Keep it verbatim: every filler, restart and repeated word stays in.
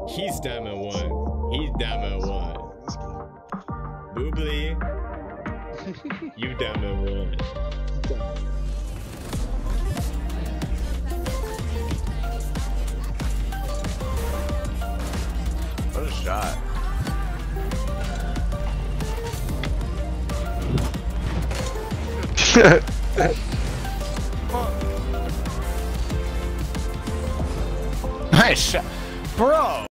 He's diamond one. He's diamond one. Boobly. You diamond one. What a shot. Nice shot. Bro!